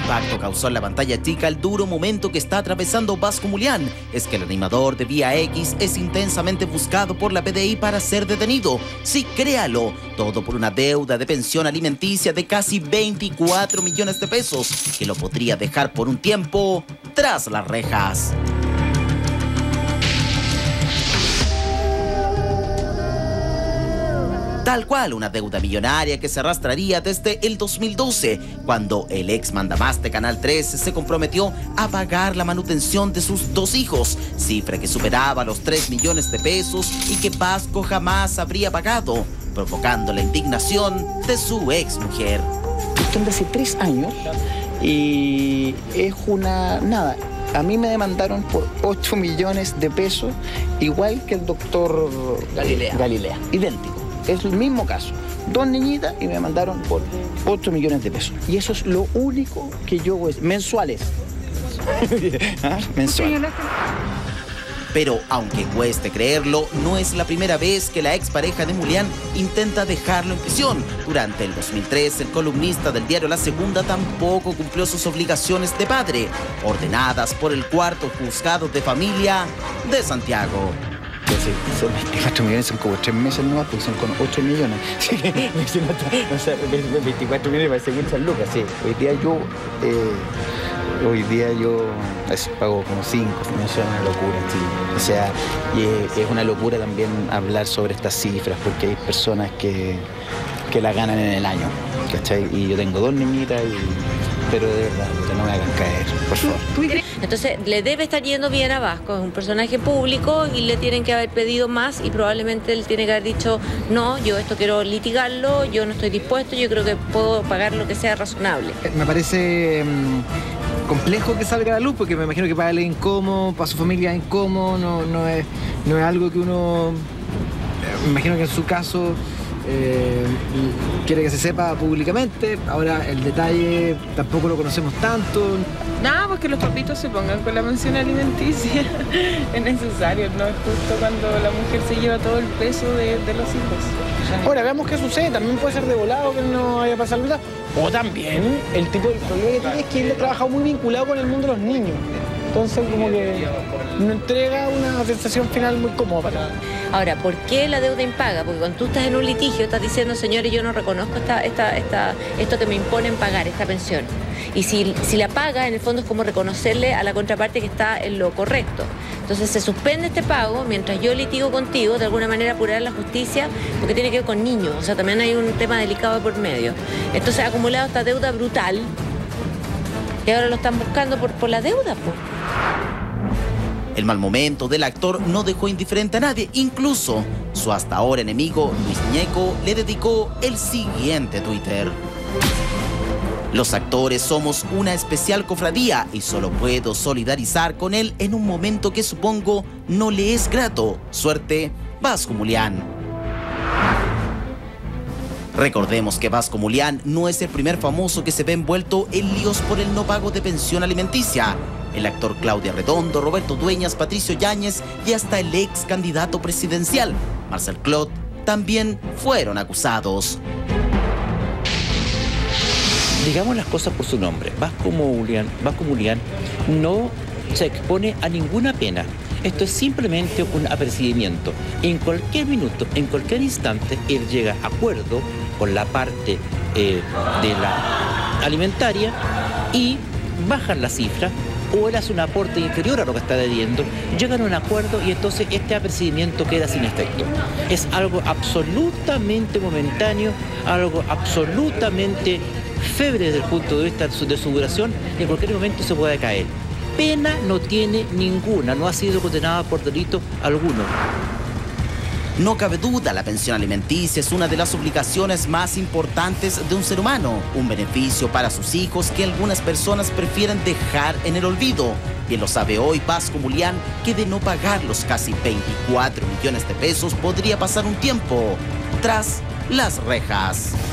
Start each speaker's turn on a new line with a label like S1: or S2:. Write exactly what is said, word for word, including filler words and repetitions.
S1: impacto causó en la pantalla chica el duro momento que está atravesando Vasco Mulián es que el animador de Vía X es intensamente buscado por la P D I para ser detenido. Sí, créalo, todo por una deuda de pensión alimenticia de casi veinticuatro millones de pesos, que lo podría dejar por un tiempo tras las rejas. Tal cual, una deuda millonaria que se arrastraría desde el dos mil doce, cuando el ex mandamás de Canal trece se comprometió a pagar la manutención de sus dos hijos, cifra que superaba los tres millones de pesos y que Vasco jamás habría pagado, provocando la indignación de su ex mujer.
S2: Cuestión de hace tres años y es una... nada. A mí me demandaron por ocho millones de pesos, igual que el doctor
S3: Galilea.
S2: Galilea, idéntico. Es el mismo caso. Dos niñitas y me mandaron por ocho millones de pesos. Y eso es lo único que yo voy a... mensuales. ¿Ah? Mensuales.
S1: Pero aunque cueste creerlo, no es la primera vez que la expareja de Mulián intenta dejarlo en prisión. Durante el dos mil tres, el columnista del diario La Segunda tampoco cumplió sus obligaciones de padre, ordenadas por el cuarto juzgado de familia de Santiago.
S2: Sí, son veinticuatro millones, son como tres meses nomás, porque son con ocho millones. Sí, o sea, veinticuatro millones parece muchas lucas, sí. Hoy día yo, eh, hoy día yo eso, pago como cinco, eso es una locura, sí. O sea, y es, es una locura también hablar sobre estas cifras, porque hay personas que, que la ganan en el año, ¿cachai? Y yo tengo dos niñitas y... pero de verdad, que no me hagan caer, por favor.
S4: Entonces, le debe estar yendo bien a Vasco, es un personaje público y le tienen que haber pedido más y probablemente él tiene que haber dicho, no, yo esto quiero litigarlo, yo no estoy dispuesto, yo creo que puedo pagar lo que sea razonable.
S5: Me parece mmm, complejo que salga a la luz, porque me imagino que para él es incómodo, para su familia es incómodo, no, no, es, no es algo que uno, me imagino que en su caso... Eh, quiere que se sepa públicamente. Ahora el detalle tampoco lo conocemos tanto.
S6: Nada, pues que los papitos se pongan con la pensión alimenticia. Es necesario, no es justo cuando la mujer se lleva todo el peso de, de los hijos.
S7: Ahora veamos qué sucede, también puede ser de volado que no haya pasado nada. O también el tipo de problema que tiene es que él ha trabajado muy vinculado con el mundo de los niños. Entonces como que no entrega una sensación final muy cómoda para él.
S4: Ahora, ¿por qué la deuda impaga? Porque cuando tú estás en un litigio estás diciendo, señores, yo no reconozco esta, esta, esta, esto que me imponen pagar, esta pensión. Y si, si la paga, en el fondo es como reconocerle a la contraparte que está en lo correcto. Entonces se suspende este pago mientras yo litigo contigo, de alguna manera apurar la justicia, porque tiene que ver con niños, o sea, también hay un tema delicado de por medio. Entonces ha acumulado esta deuda brutal y ahora lo están buscando por, por la deuda, pues.
S1: El mal momento del actor no dejó indiferente a nadie, incluso su hasta ahora enemigo Luis Ñeco le dedicó el siguiente Twitter. Los actores somos una especial cofradía y solo puedo solidarizar con él en un momento que supongo no le es grato. Suerte, Vasco Mulián. Recordemos que Vasco Mulián no es el primer famoso que se ve envuelto en líos por el no pago de pensión alimenticia. El actor Claudia Redondo, Roberto Dueñas, Patricio Yáñez y hasta el ex candidato presidencial, Marcel Clot, también fueron acusados.
S8: Digamos las cosas por su nombre. Vasco Mulián, Vasco Mulián no se expone a ninguna pena. Esto es simplemente un apercibimiento. En cualquier minuto, en cualquier instante, él llega a acuerdo con la parte eh, de la alimentaria y bajan la cifra, o él hace un aporte inferior a lo que está debiendo, llegan a un acuerdo y entonces este apercibimiento queda sin efecto. Es algo absolutamente momentáneo, algo absolutamente febre desde el punto de vista de su duración, y en cualquier momento se puede caer. Pena no tiene ninguna, no ha sido condenada por delito alguno.
S1: No cabe duda, la pensión alimenticia es una de las obligaciones más importantes de un ser humano, un beneficio para sus hijos que algunas personas prefieren dejar en el olvido. Bien lo sabe hoy Vasco Mulián, que de no pagar los casi veinticuatro millones de pesos podría pasar un tiempo tras las rejas.